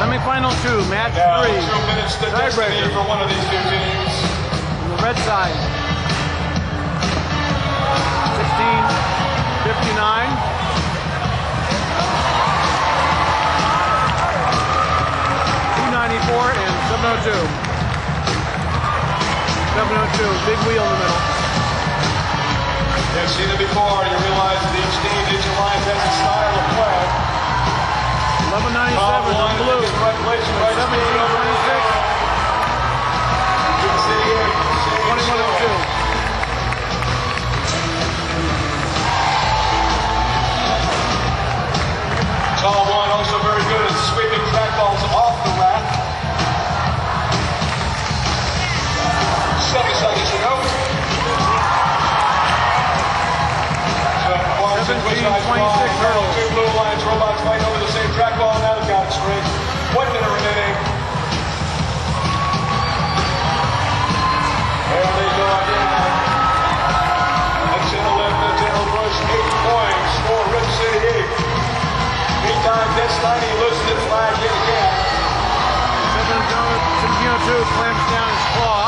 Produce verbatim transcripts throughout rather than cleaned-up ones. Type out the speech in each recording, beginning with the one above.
Semi-final two, match now, three. Two minutes to destiny for one of these two teams. On the red side, sixteen fifty-nine. two ninety-four and seven oh two. seven oh two, big wheel in the middle. You've seen it before. You realize that each team, each alliance has a style of play. eleven ninety-seven on blue. seventeen twenty-six. twenty-one oh two. Tall one also very good at sweeping track balls off the rack. Seven seconds to go. seventeen twenty-six hurdles. Two blue lines, robots fighting over the same track ball. Now they've got it straight. One minute remaining. There they go again. That's in the left, that's in the rush. Eight points for Rip City eight. Meantime, this time he loses his flag yet again. seventeen oh two clamps down his claw.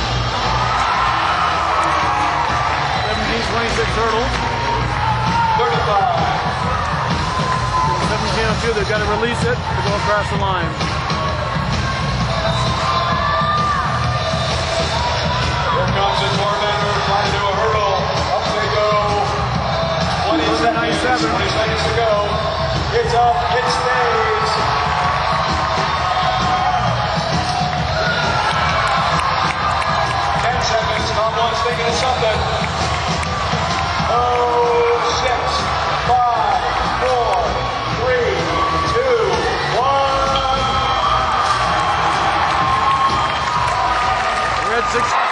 seventeen twenty-six hurdles. thirty-five. seventeen oh two, they've got to release it to go across the line. Here comes the tormentor trying to do a hurdle. Up they go. twenty seconds, twenty seconds to go. It's up, it stays. ten seconds, Tom one's thinking of something. Oh, six, five, four, three, two, one. Red six.